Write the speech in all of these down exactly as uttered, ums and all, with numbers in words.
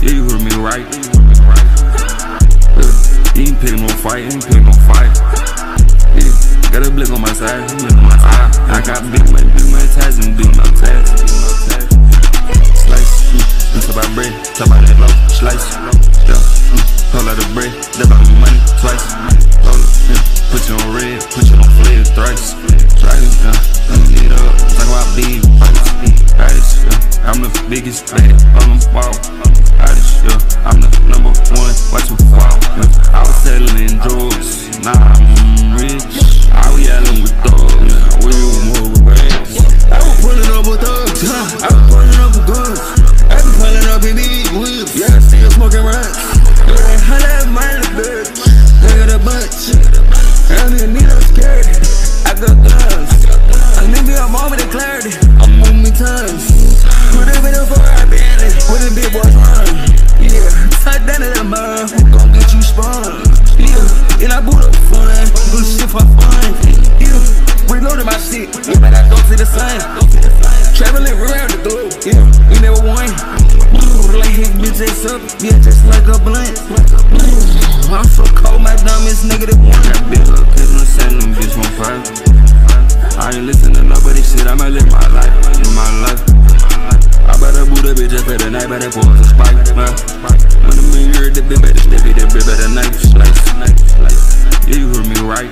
Yeah, you heard me right. Yeah, you ain't picking no fight, you ain't picking no fight. Yeah, got a blick on my side, blick on my side. I got big money, big money ties and big money ties. Slice, mm, talk about bread, talk about that low, slice. Yeah, mm, whole lot of bread, that about my money twice. Roll it, yeah, put you on red, put you on flavor thrice. Try it, yeah, let me it up, talk about big fights. Artist, yeah, I'm the biggest fan on the wall. Artist, yeah, I'm the number one, watch you fall. Yeah, I was selling drugs, now I'm rich. I was yelling with thugs, now we move with rats. I was pulling up with thugs, I was pulling up with guns. I been pulling up in big whips, yeah, still smoking rats. Yeah, I love my little bitch, look at a bunch. I'm in need of scared, I got guns. I need me a moment of clarity, I'm moving me tons. Put it in before I been it, put it big boys run. Yeah, touch down to the mud, who gon' get you spun? Yeah, and I boot up fun, do shit for fun. Yeah, reloading my shit, yeah, but I go to the sun. Traveling around the globe, yeah, we never won. Like his bitch ass up, yeah, just like a blunt. I'm so cold, my dumbest negative one. Got big up, cause I'm saying them bitch won't fight. I ain't listen to nobody shit, I might live my life, live my life. I better boot a bitch up for the night, better pour some spike, man. When I'm in here, the bitch better step it, the bitch better knife slice. Yeah, you heard me right.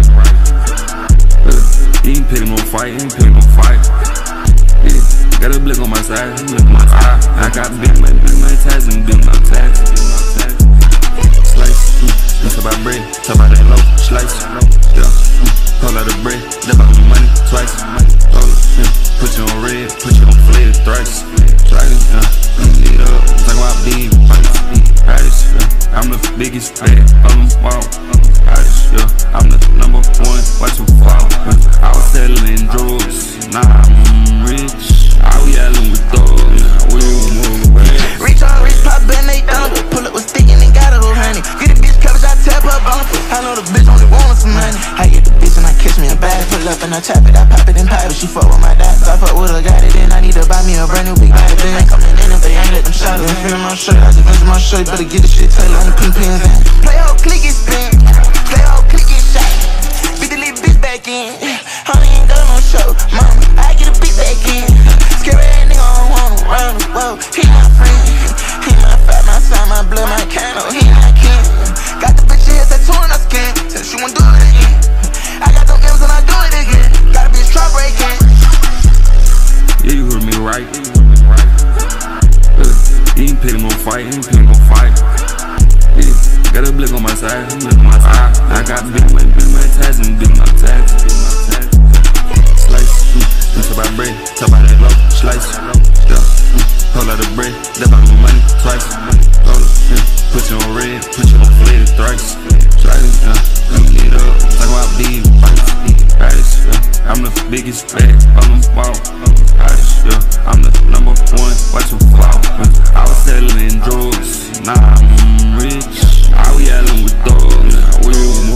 Uh, you ain't picking no fight, you ain't picking no fight. Yeah, got a blick on my side, blick on my side. I got big money, big money ties and big money ties. Slice, mm, talk about bread, talk about that low, slice. Yeah, mm, whole lot of bread, that about my money twice. Roll it, yeah, put you on red, put you on flavor thrice. Try it, yeah, let me it up, talk about big fights. Artist, yeah, I'm the biggest fan on the wall. Artist, yeah, I'm the number one, watch you fall. I was selling drugs, now I'm rich. I was yelling with thugs, now we move away. Reach on, reach, pop, and they down. Pull up with stick and then got a whole honey. Get a bitch coverage, I tap her bump. I know the bitch only want some money. I get the bitch and I kiss me a bag. Pull up and I tap it, I pop it and pop it. She fuck with my dots, I fuck with her, got it in. I need to buy me a brand new big body. They ain't coming in if they ain't let them shot it. Feeling my shirt, I just venture my shirt. Better get the shit tailored on the pink pins in. Play hoe, click it, spin. Play hoe, click it, shot. Beat the little bitch back in. Honey ain't done no show. Mama, I get a bitch back in. Scary ass nigga, I don't wanna run the world. He my friend. He my fat, my son, my blood, my candle. He my king. Got the bitch here tattoo on her skin. Said she won't do it again. I got them M's and I do it again. Got a bitch trap breaking. Yeah, you heard me right. Uh, you ain't picking no fight, you ain't picking no fight. Yeah, got a blick on my side, blick on my side. I got big money, big money ties and big money ties. Slice, mm, talk about bread, talk about that low, slice. Yeah, mm, whole lot of bread, that about my money twice. Roll it, yeah, put you on red, put you on flavor thrice. Try it, yeah, let me it up, talk about big fights. Artist, yeah, I'm the biggest fan on the wall. Artist, yeah, I'm the number one, watch you fall. I was selling drugs, now I'm rich. I was yelling with thugs, now we